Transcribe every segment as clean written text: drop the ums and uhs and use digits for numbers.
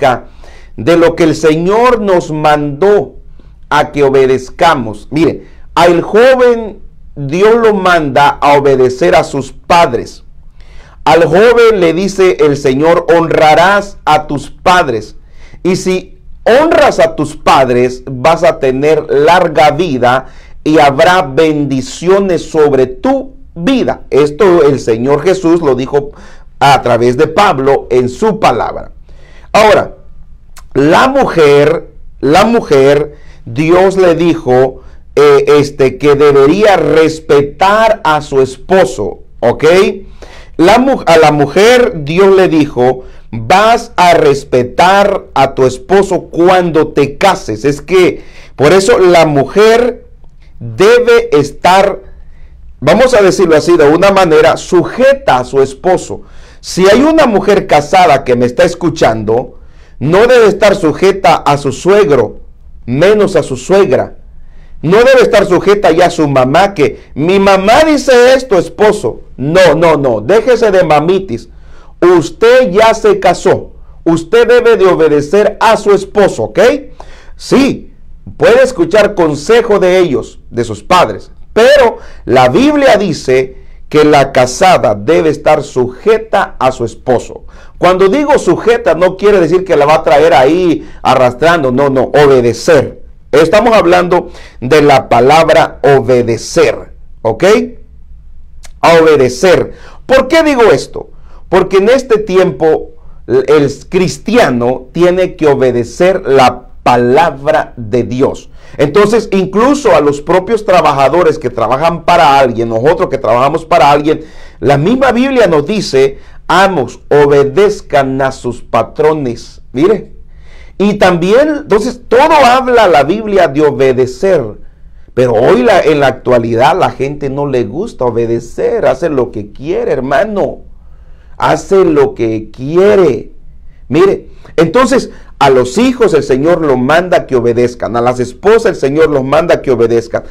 acerca de lo que el Señor nos mandó a que obedezcamos. Mire, al joven Dios lo manda a obedecer a sus padres. Al joven le dice el Señor: honrarás a tus padres. Y si honras a tus padres, vas a tener larga vida y habrá bendiciones sobre tu vida. Esto el Señor Jesús lo dijo a través de Pablo en su palabra. Ahora, la mujer, Dios le dijo que debería respetar a su esposo, ¿ok? A la mujer Dios le dijo: vas a respetar a tu esposo cuando te cases. Es que por eso la mujer debe estar, vamos a decirlo así, de una manera sujeta a su esposo. Si hay una mujer casada que me está escuchando, no debe estar sujeta a su suegro, menos a su suegra. No debe estar sujeta ya a su mamá, que mi mamá dice esto, esposo. No, déjese de mamitis. Usted ya se casó. Usted debe de obedecer a su esposo, ¿ok? Sí, puede escuchar consejo de ellos, de sus padres, pero la Biblia dice que la casada debe estar sujeta a su esposo. Cuando digo sujeta, no quiere decir que la va a traer ahí arrastrando. No, obedecer. Estamos hablando de la palabra obedecer, ¿ok? A obedecer. ¿Por qué digo esto? Porque en este tiempo el cristiano tiene que obedecer la palabra de Dios. Entonces, incluso a los propios trabajadores que trabajan para alguien, nosotros que trabajamos para alguien, la misma Biblia nos dice: amos, obedezcan a sus patrones. Mire. Y también, entonces, todo habla la Biblia de obedecer. Pero hoy en la actualidad la gente no le gusta obedecer, hace lo que quiere, hermano. Hace lo que quiere. Mire, entonces a los hijos el Señor los manda que obedezcan. A las esposas el Señor los manda que obedezcan.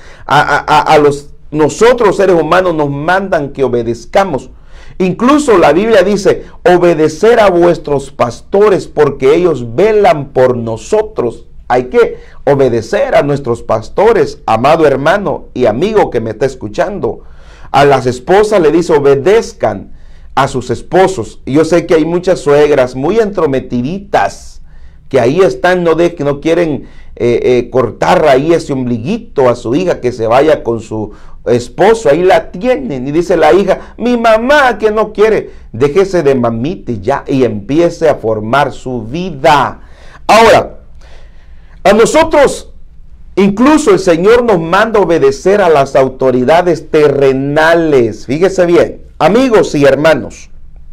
Nosotros seres humanos nos mandan que obedezcamos. Incluso la Biblia dice: obedecer a vuestros pastores porque ellos velan por nosotros. Hay que obedecer a nuestros pastores, amado hermano y amigo que me está escuchando. A las esposas le dice: obedezcan a sus esposos. Y yo sé que hay muchas suegras muy entrometiditas que ahí están, que no quieren cortar ahí ese ombliguito a su hija que se vaya con su esposo. Ahí la tienen y dice la hija: mi mamá que no quiere. Déjese de mamita ya y empiece a formar su vida. Ahora, a nosotros incluso el Señor nos manda obedecer a las autoridades terrenales. Fíjese bien, amigos y hermanos,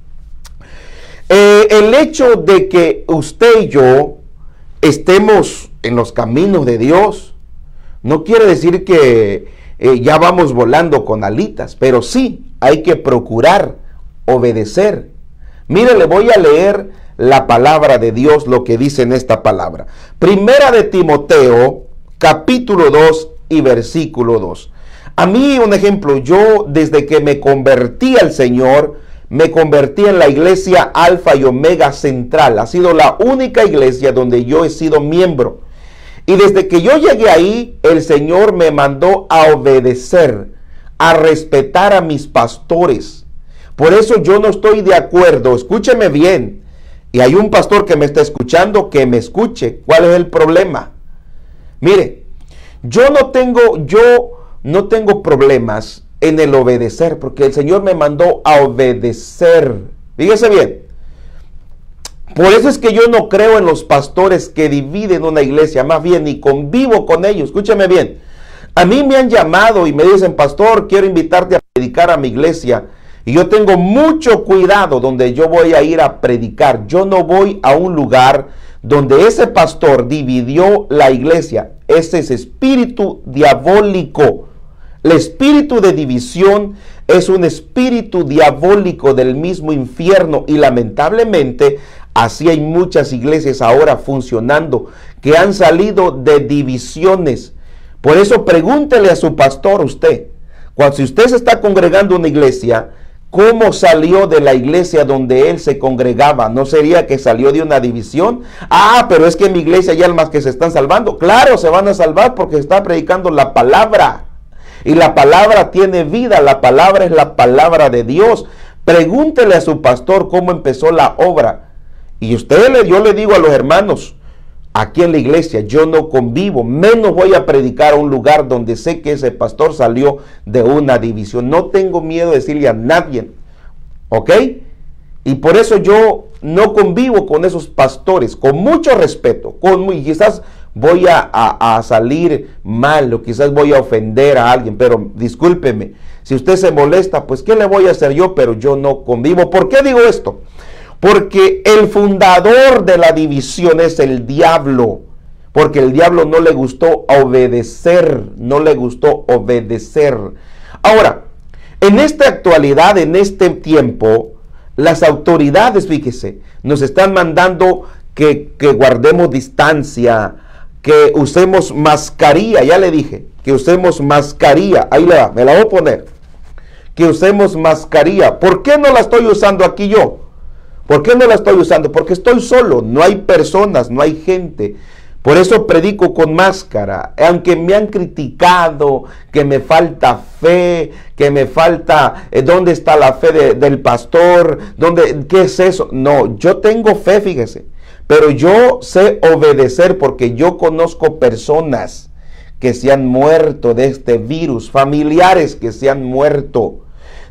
el hecho de que usted y yo estemos en los caminos de Dios no quiere decir que ya vamos volando con alitas, pero sí hay que procurar obedecer. Mire, le voy a leer la palabra de Dios, lo que dice en esta palabra. Primera de Timoteo, capítulo 2 y versículo 2. A mí, un ejemplo, yo desde que me convertí al Señor, me convertí en la iglesia Alfa y Omega Central. Ha sido la única iglesia donde yo he sido miembro. Y desde que yo llegué ahí, el Señor me mandó a obedecer, a respetar a mis pastores. Por eso yo no estoy de acuerdo, escúcheme bien, y hay un pastor que me está escuchando, que me escuche. ¿Cuál es el problema? Mire, yo no tengo problemas en el obedecer, porque el Señor me mandó a obedecer. Fíjese bien. Por eso es que yo no creo en los pastores que dividen una iglesia, más bien ni convivo con ellos. Escúcheme bien. A mí me han llamado y me dicen: pastor, quiero invitarte a predicar a mi iglesia. Y yo tengo mucho cuidado donde yo voy a ir a predicar. Yo no voy a un lugar donde ese pastor dividió la iglesia. Ese es espíritu diabólico. El espíritu de división es un espíritu diabólico del mismo infierno. Y lamentablemente así hay muchas iglesias ahora funcionando que han salido de divisiones. Por eso pregúntele a su pastor usted. Si usted se está congregando en una iglesia, ¿Cómo salió de la iglesia donde él se congregaba? ¿No sería que salió de una división? Ah, pero es que en mi iglesia hay almas que se están salvando. Claro, se van a salvar porque se está predicando la palabra. Y la palabra tiene vida, la palabra es la palabra de Dios. Pregúntele a su pastor cómo empezó la obra. Y yo le digo a los hermanos, aquí en la iglesia yo no convivo, menos voy a predicar a un lugar donde sé que ese pastor salió de una división. No tengo miedo de decirle a nadie, ¿ok? Y por eso yo no convivo con esos pastores, con mucho respeto, y quizás voy a salir mal o quizás voy a ofender a alguien, pero discúlpeme, si usted se molesta, pues ¿qué le voy a hacer yo? Pero yo no convivo. ¿Por qué digo esto? Porque el fundador de la división es el diablo, porque el diablo no le gustó obedecer, no le gustó obedecer. Ahora, en esta actualidad, en este tiempo, las autoridades, fíjese, nos están mandando que guardemos distancia, que usemos mascarilla, ya le dije, que usemos mascarilla, ahí le va, me la voy a poner, que usemos mascarilla. ¿Por qué no la estoy usando aquí yo? ¿Por qué no la estoy usando? Porque estoy solo, no hay personas, no hay gente. Por eso predico con máscara. Aunque me han criticado que me falta fe, que me falta, ¿dónde está la fe del pastor? ¿Qué es eso? No, yo tengo fe, fíjese. Pero yo sé obedecer porque yo conozco personas que se han muerto de este virus, familiares que se han muerto.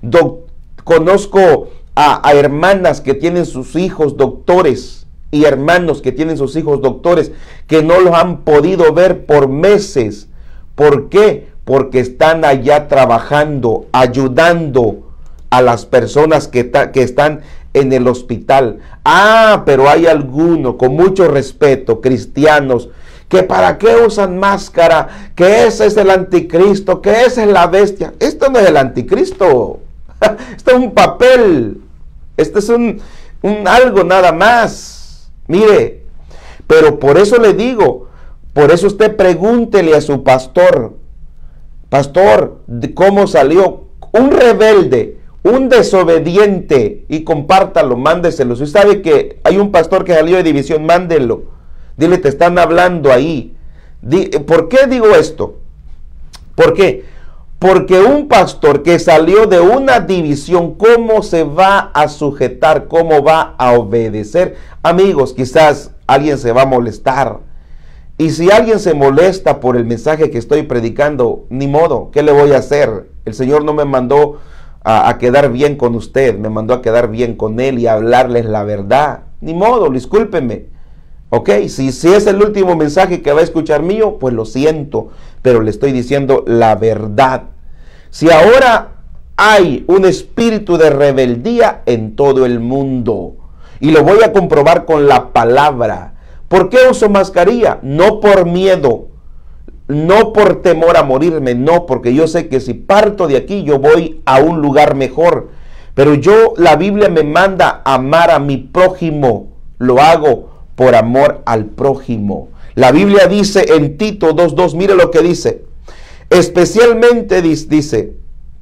Conozco a hermanas que tienen sus hijos doctores y hermanos que tienen sus hijos doctores que no los han podido ver por meses. ¿Por qué? Porque están allá trabajando, ayudando a las personas que están en el hospital. Ah, pero hay algunos, con mucho respeto, cristianos, que para qué usan máscara, que ese es el anticristo, que esa es la bestia. Esto no es el anticristo. Esto es un papel. Esto es un algo nada más. Mire, pero por eso le digo, por eso usted pregúntele a su pastor, pastor, ¿cómo salió un rebelde, un desobediente? Y compártalo, mándeselo. Si usted sabe que hay un pastor que salió de división, mándelo. Dile, te están hablando ahí. ¿Por qué digo esto? ¿Por qué? Porque un pastor que salió de una división, ¿cómo se va a sujetar? ¿Cómo va a obedecer? Amigos, quizás alguien se va a molestar. Y si alguien se molesta por el mensaje que estoy predicando, ni modo, ¿qué le voy a hacer? El Señor no me mandó a quedar bien con usted, me mandó a quedar bien con Él y a hablarles la verdad. Ni modo, discúlpeme. Ok, si es el último mensaje que va a escuchar mío, pues lo siento, pero le estoy diciendo la verdad. Si ahora hay un espíritu de rebeldía en todo el mundo, y lo voy a comprobar con la palabra. ¿Por qué uso mascarilla? No por miedo, no por temor a morirme, no, porque yo sé que si parto de aquí yo voy a un lugar mejor. Pero la Biblia me manda a amar a mi prójimo, lo hago por amor al prójimo. La Biblia dice en Tito 2:2, mire lo que dice. Especialmente dice,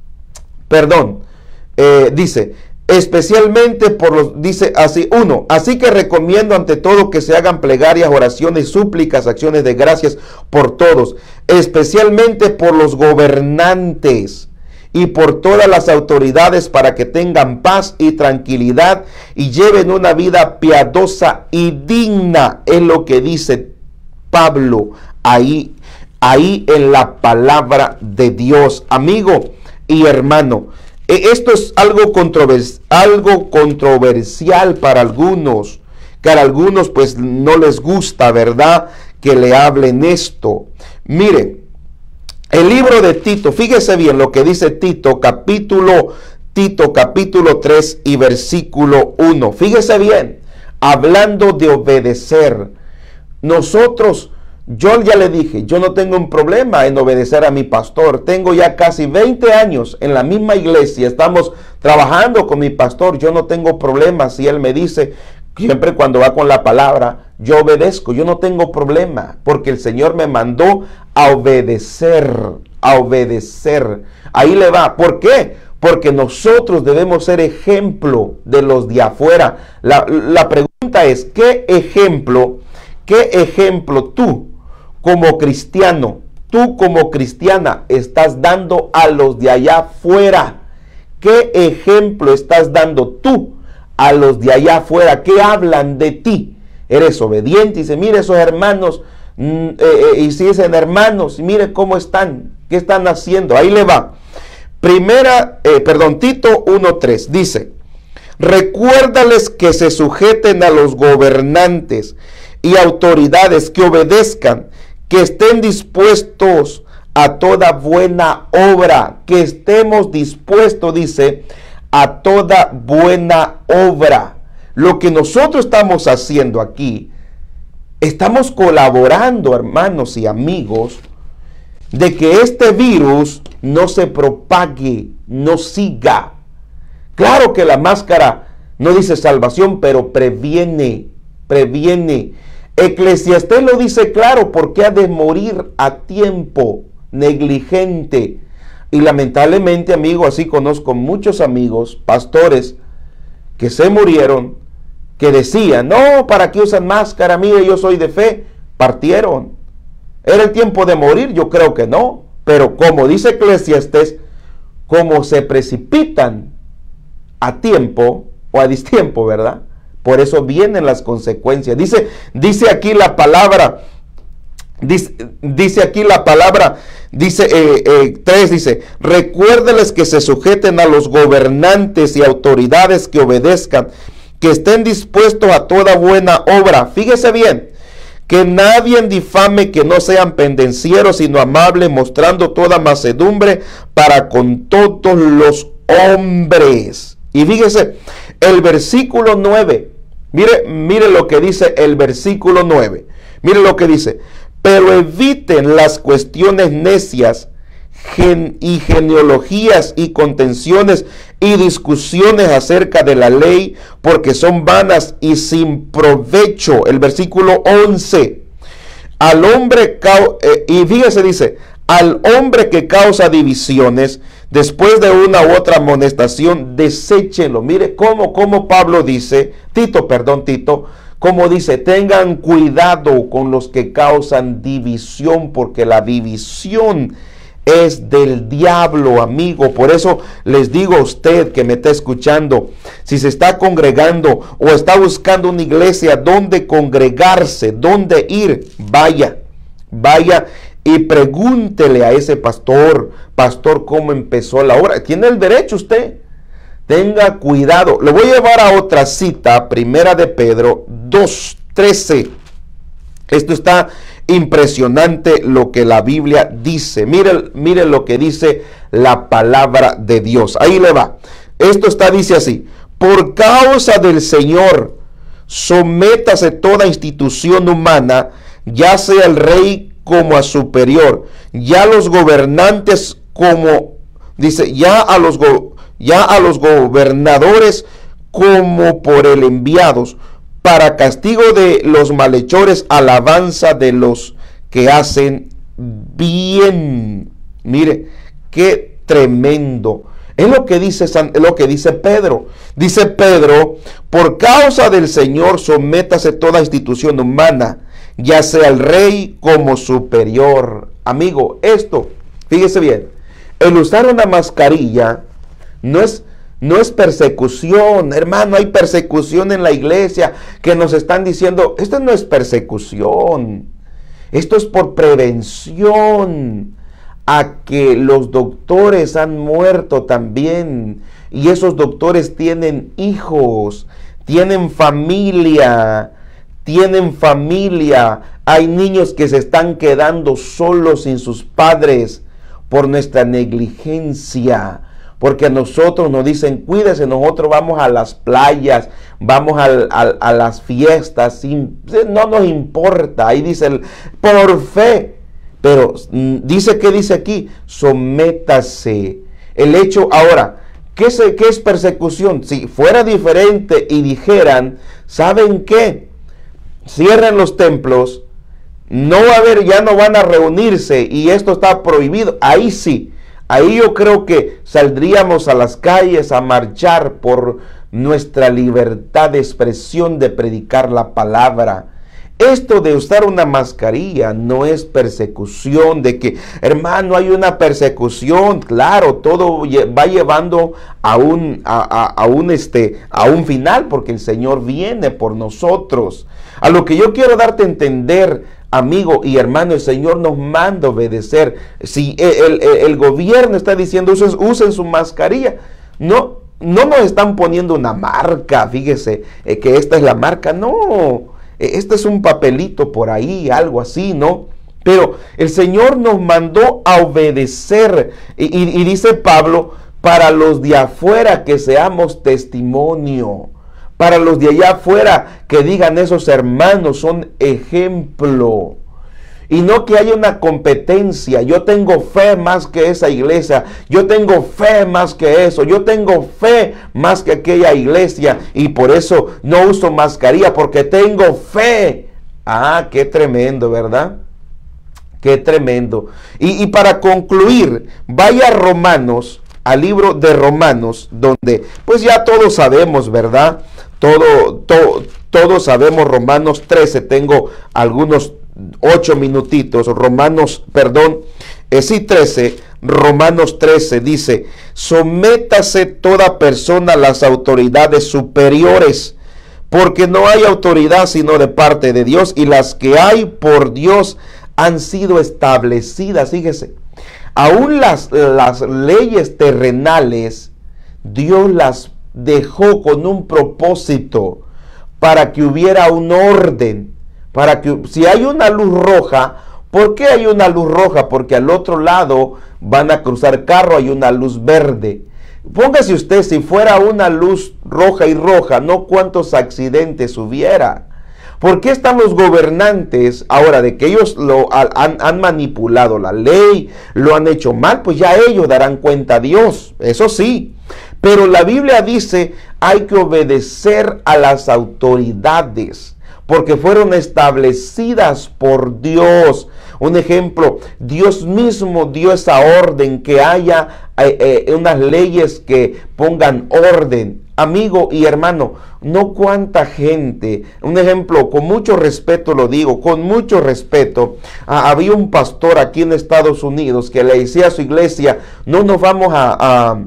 especialmente dice así, 1, así que recomiendo ante todo que se hagan plegarias, oraciones, súplicas, acciones de gracias por todos, especialmente por los gobernantes y por todas las autoridades, para que tengan paz y tranquilidad y lleven una vida piadosa y digna. Es lo que dice Pablo ahí en la palabra de Dios. Amigo y hermano, esto es algo controversial para algunos, que a algunos pues no les gusta, ¿verdad?, que le hablen esto. Mire, el libro de Tito, fíjese bien lo que dice Tito capítulo 3 y versículo 1. Fíjese bien, hablando de obedecer. Nosotros, yo ya le dije, yo no tengo un problema en obedecer a mi pastor. Tengo ya casi 20 años en la misma iglesia. Estamos trabajando con mi pastor. Yo no tengo problema si él me dice, siempre cuando va con la palabra, yo obedezco. Yo no tengo problema porque el Señor me mandó a obedecer. Ahí le va. ¿Por qué? porque nosotros debemos ser ejemplo de los de afuera. La pregunta es, ¿qué ejemplo tú como cristiano, tú como cristiana estás dando a los de allá afuera? ¿Qué ejemplo estás dando tú a los de allá afuera? ¿Qué hablan de ti? ¿Eres obediente? Y dice, mire esos hermanos, y si dicen hermanos, mire cómo están, qué están haciendo. Ahí le va. Tito 1:3 dice, recuérdales que se sujeten a los gobernantes y autoridades, que obedezcan, que estén dispuestos a toda buena obra, que estemos dispuestos, dice, a toda buena obra. Lo que nosotros estamos haciendo aquí, estamos colaborando, hermanos y amigos, de que este virus no se propague, no siga. Claro que la máscara no dice salvación, pero previene. Eclesiastés lo dice claro, porque ha de morir a tiempo, negligente. Y lamentablemente, amigo, así conozco muchos amigos, pastores, que se murieron, que decían, no, ¿para qué usan máscara? Mire, yo soy de fe. Partieron. ¿Era el tiempo de morir? Yo creo que no. Pero como dice Eclesiastés, como se precipitan a tiempo o a distiempo, ¿verdad? Por eso vienen las consecuencias. Dice aquí la palabra, dice aquí la palabra, dice 3, dice, recuérdeles que se sujeten a los gobernantes y autoridades, que obedezcan, que estén dispuestos a toda buena obra. Fíjese bien, que nadie difame, que no sean pendencieros, sino amables, mostrando toda mansedumbre para con todos los hombres. Y fíjese, el versículo 9, mire lo que dice el versículo 9. Mire lo que dice, pero eviten las cuestiones necias y genealogías y contenciones y discusiones acerca de la ley, porque son vanas y sin provecho. El versículo 11, al hombre, y fíjese, dice, al hombre que causa divisiones, después de una u otra amonestación, deséchenlo. Mire cómo Pablo dice, Tito, como dice, tengan cuidado con los que causan división, porque la división es del diablo, amigo. Por eso les digo a usted que me está escuchando, si se está congregando o está buscando una iglesia donde congregarse, donde ir, vaya y pregúntele a ese pastor, cómo empezó la obra. Tiene el derecho usted. Tenga cuidado. Le voy a llevar a otra cita, Primera de Pedro 2:13. Esto está impresionante lo que la Biblia dice. Mire lo que dice la palabra de Dios. Ahí le va. Esto dice así: por causa del Señor, sométase toda institución humana, ya sea el rey como a superior, ya los gobernantes como, dice, ya a los gobernadores como por el enviados, para castigo de los malhechores, alabanza de los que hacen bien. Mire, qué tremendo. Es lo que dice Pedro. Dice Pedro, por causa del Señor, sométase toda institución humana, ya sea el rey como superior. Amigo, esto, fíjese bien, el usar una mascarilla no es persecución, hermano. Hay persecución en la iglesia que nos están diciendo, esto no es persecución, esto es por prevención a que los doctores han muerto también, y esos doctores tienen hijos, tienen familia, hay niños que se están quedando solos sin sus padres por nuestra negligencia. Porque a nosotros nos dicen, cuídese, nosotros vamos a las playas, vamos a las fiestas, no nos importa. Ahí dice, por fe. Pero dice, ¿qué dice aquí? Sométase. El hecho, ahora, ¿qué es persecución? Si fuera diferente y dijeran, ¿saben qué? Cierren los templos, no va a haber, ya no van a reunirse y esto está prohibido. Ahí sí ahí yo creo que saldríamos a las calles a marchar por nuestra libertad de expresión, de predicar la palabra. Esto de usar una mascarilla no es persecución, de que, hermano, hay una persecución. Claro, todo va llevando a un final, porque el Señor viene por nosotros. A lo que yo quiero darte a entender, amigo y hermano, el Señor nos manda obedecer. Si el gobierno está diciendo usen su mascarilla, no nos están poniendo una marca, fíjese, que esta es la marca, no. Este es un papelito por ahí, algo así, ¿no? Pero el Señor nos mandó a obedecer. Y dice Pablo, para los de afuera que seamos testimonio. Para los de allá afuera que digan esos hermanos son ejemplo. Y no que haya una competencia. Yo tengo fe más que esa iglesia. Yo tengo fe más que eso. Yo tengo fe más que aquella iglesia. Y por eso no uso mascarilla, porque tengo fe. Ah, qué tremendo, ¿verdad? Qué tremendo. Y para concluir, vaya a Romanos, al libro de Romanos, donde pues ya todos sabemos, ¿verdad? Todos sabemos Romanos 13. Tengo algunos 8 minutitos, 13, Romanos 13 dice, sométase toda persona a las autoridades superiores, porque no hay autoridad sino de parte de Dios, y las que hay por Dios han sido establecidas. Fíjese, aún las leyes terrenales, Dios las dejó con un propósito, para que hubiera un orden. Para que si hay una luz roja, ¿por qué hay una luz roja? Porque al otro lado van a cruzar carro, hay una luz verde. Póngase usted, si fuera una luz roja y roja, no cuántos accidentes hubiera. ¿Por qué están los gobernantes ahora de que ellos han manipulado la ley, lo han hecho mal? Pues ya ellos darán cuenta a Dios, eso sí. Pero la Biblia dice, hay que obedecer a las autoridades, porque fueron establecidas por Dios. Un ejemplo, Dios mismo dio esa orden, que haya unas leyes que pongan orden. Amigo y hermano, no cuánta gente, un ejemplo, con mucho respeto lo digo, con mucho respeto, había un pastor aquí en Estados Unidos que le decía a su iglesia, no vamos a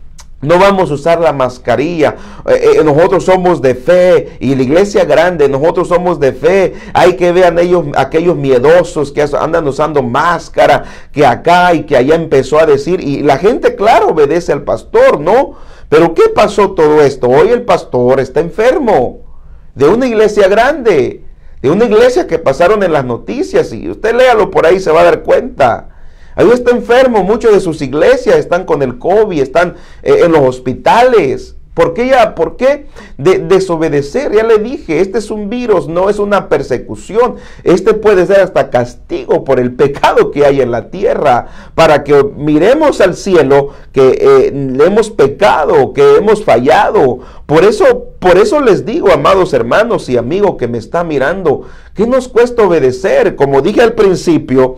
usar la mascarilla, nosotros somos de fe, y la iglesia grande, nosotros somos de fe. Hay que vean aquellos miedosos que andan usando máscara, que acá y que allá, empezó a decir, y la gente, claro, obedece al pastor, ¿no? Pero ¿qué pasó todo esto? Hoy el pastor está enfermo, de una iglesia grande, de una iglesia que pasaron en las noticias, y usted léalo por ahí, se va a dar cuenta. Ahí está enfermo, muchas de sus iglesias están con el COVID, están en los hospitales. ¿Por qué desobedecer? Ya le dije, este es un virus, no es una persecución. Este puede ser hasta castigo por el pecado que hay en la tierra, para que miremos al cielo que le hemos pecado, que hemos fallado. Por eso les digo, amados hermanos y amigos que me está mirando, ¿qué nos cuesta obedecer? Como dije al principio,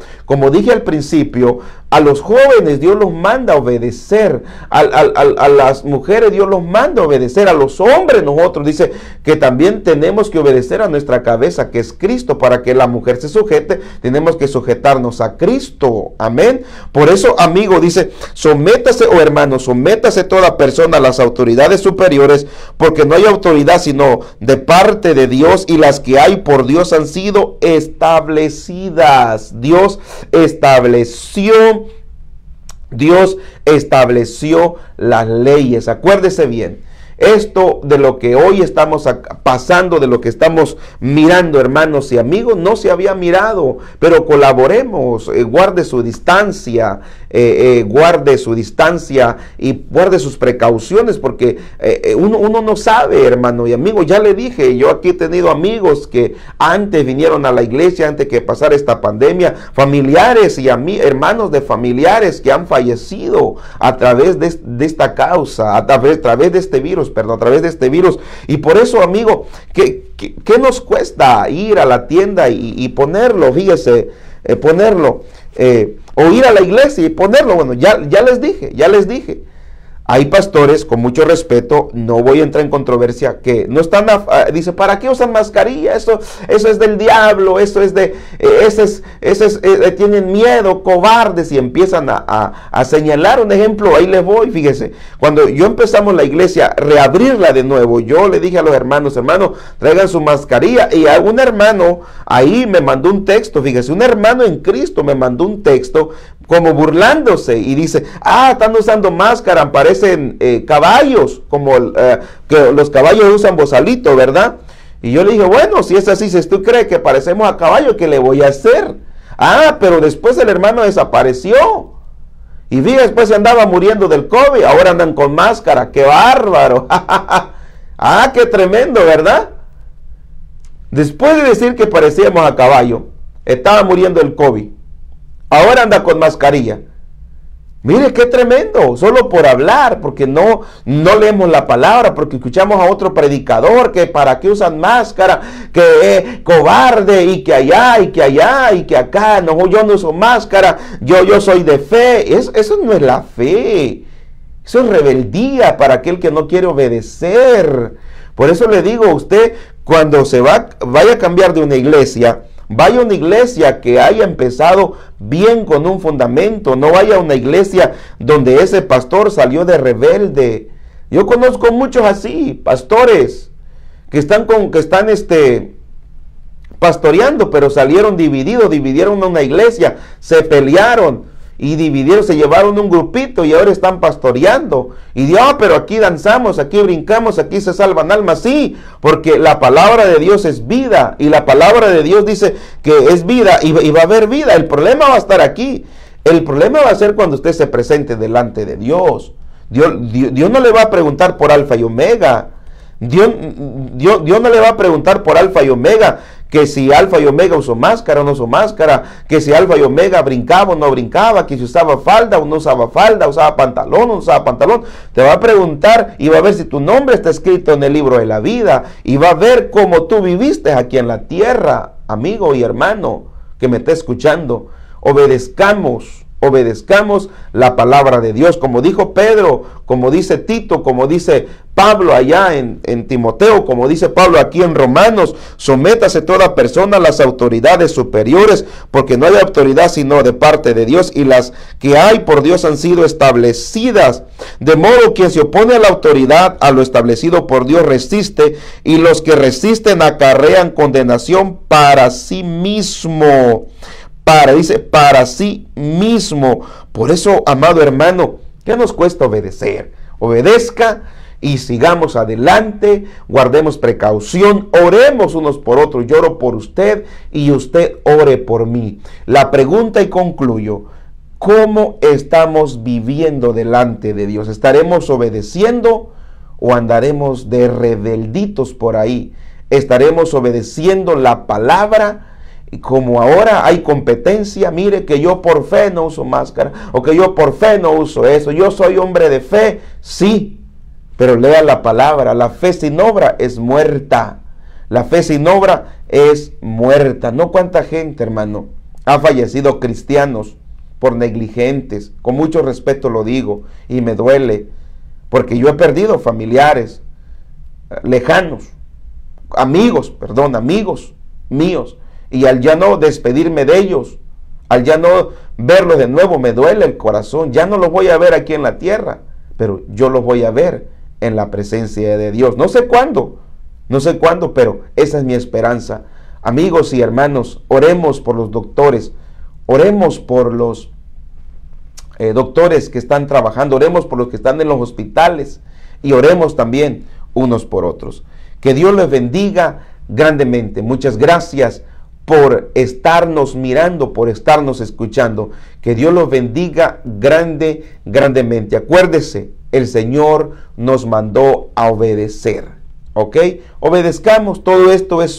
a los jóvenes Dios los manda a obedecer, a las mujeres Dios los manda a obedecer, a los hombres nosotros dice que también tenemos que obedecer a nuestra cabeza, que es Cristo. Para que la mujer se sujete, tenemos que sujetarnos a Cristo, amén. Por eso, amigo, dice, sométase, hermano, sométase toda persona a las autoridades superiores, porque no hay autoridad sino de parte de Dios, y las que hay por Dios han sido establecidas. Dios estableció las leyes. Acuérdese bien, esto de lo que hoy estamos pasando, de lo que estamos mirando, hermanos y amigos, no se había mirado, pero colaboremos, guarde su distancia, y guarde sus precauciones, porque uno no sabe, hermano y amigo. Ya le dije, yo aquí he tenido amigos que antes vinieron a la iglesia, antes que pasara esta pandemia, familiares y hermanos de familiares que han fallecido a través de esta causa, a través de este virus, y por eso, amigo, ¿qué nos cuesta ir a la tienda y ponerlo? Fíjese, ponerlo. o ir a la iglesia y ponerlo. Bueno, ya les dije. Hay pastores, con mucho respeto, no voy a entrar en controversia, que no están, dice, ¿para qué usan mascarilla? Eso es del diablo, tienen miedo, cobardes, y empiezan a señalar un ejemplo. Ahí les voy, fíjese, cuando yo empezamos la iglesia, reabrirla de nuevo, yo le dije a los hermanos, traigan su mascarilla, y a un hermano ahí me mandó un texto, fíjese, un hermano en Cristo me mandó un texto, como burlándose, y dice, están usando máscara, parecen caballos, como que los caballos usan bozalito, ¿verdad? Y yo le dije, bueno, si es así, si tú crees que parecemos a caballo, ¿qué le voy a hacer? Pero después el hermano desapareció, y vi después se andaba muriendo del COVID, ahora andan con máscara, ¡qué bárbaro! ¡Qué tremendo!, ¿verdad? Después de decir que parecíamos a caballo, estaba muriendo el COVID, ahora anda con mascarilla. Mire qué tremendo, solo por hablar, porque no leemos la palabra, porque escuchamos a otro predicador que para qué usan máscara, que cobarde, y que allá, y que allá, y que acá, no, yo no uso máscara, yo soy de fe. Eso no es la fe, eso es rebeldía para aquel que no quiere obedecer. Por eso le digo a usted, cuando vaya a cambiar de una iglesia, vaya a una iglesia que haya empezado bien con un fundamento. No vaya a una iglesia donde ese pastor salió de rebelde. Yo conozco muchos así, pastores que están pastoreando, pero salieron dividieron una iglesia, se pelearon y dividieron, se llevaron un grupito y ahora están pastoreando. Y Dios, pero aquí danzamos, aquí brincamos, aquí se salvan almas. Sí, porque la palabra de Dios es vida, y la palabra de Dios dice que es vida y va a haber vida. El problema va a estar aquí. El problema va a ser cuando usted se presente delante de Dios. Dios no le va a preguntar por Alfa y Omega. Dios no le va a preguntar por Alfa y Omega, que si Alfa y Omega usó máscara o no usó máscara, que si Alfa y Omega brincaba o no brincaba, que si usaba falda o no usaba falda, usaba pantalón o no usaba pantalón. Te va a preguntar y va a ver si tu nombre está escrito en el libro de la vida, y va a ver cómo tú viviste aquí en la tierra. Amigo y hermano que me está escuchando, obedezcamos la palabra de Dios, como dijo Pedro, como dice Tito, como dice Pablo allá en Timoteo, como dice Pablo aquí en Romanos. Sométase toda persona a las autoridades superiores, porque no hay autoridad sino de parte de Dios, y las que hay por Dios han sido establecidas. De modo, quien se opone a la autoridad, a lo establecido por Dios, resiste, y los que resisten acarrean condenación para sí mismo. Para sí mismo. Por eso, amado hermano, ¿qué nos cuesta obedecer? Obedezca y sigamos adelante, guardemos precaución, oremos unos por otros. Yo oro por usted y usted ore por mí. La pregunta, y concluyo, ¿cómo estamos viviendo delante de Dios? ¿Estaremos obedeciendo o andaremos de rebelditos por ahí? ¿Estaremos obedeciendo la palabra? Y como ahora hay competencia, mire que yo por fe no uso máscara, o que yo por fe no uso eso, yo soy hombre de fe, sí, pero lea la palabra. La fe sin obra es muerta. La fe sin obra es muerta. No cuánta gente, hermano, ha fallecido cristianos por negligentes. Con mucho respeto lo digo y me duele, porque yo he perdido familiares lejanos, amigos míos. Y al ya no despedirme de ellos, al ya no verlos de nuevo, me duele el corazón. Ya no los voy a ver aquí en la tierra, pero yo los voy a ver en la presencia de Dios. No sé cuándo, pero esa es mi esperanza. Amigos y hermanos, oremos por los doctores, oremos por los doctores que están trabajando, oremos por los que están en los hospitales, y oremos también unos por otros. Que Dios les bendiga grandemente. Muchas gracias por estarnos mirando, por estarnos escuchando. Que Dios los bendiga grandemente. Acuérdese, el Señor nos mandó a obedecer, ¿ok? Obedezcamos. Todo esto es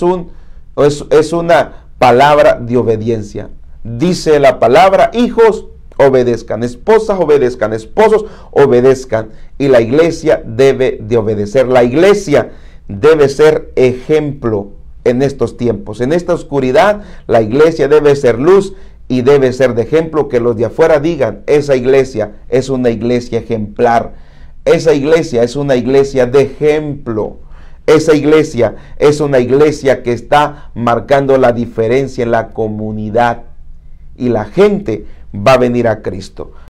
una palabra de obediencia. Dice la palabra: hijos, obedezcan; esposas, obedezcan; esposos, obedezcan. Y la iglesia debe de obedecer. La iglesia debe ser ejemplo en estos tiempos. En esta oscuridad, la iglesia debe ser luz y debe ser de ejemplo, que los de afuera digan, esa iglesia es una iglesia ejemplar, esa iglesia es una iglesia de ejemplo, esa iglesia es una iglesia que está marcando la diferencia en la comunidad y la gente va a venir a Cristo.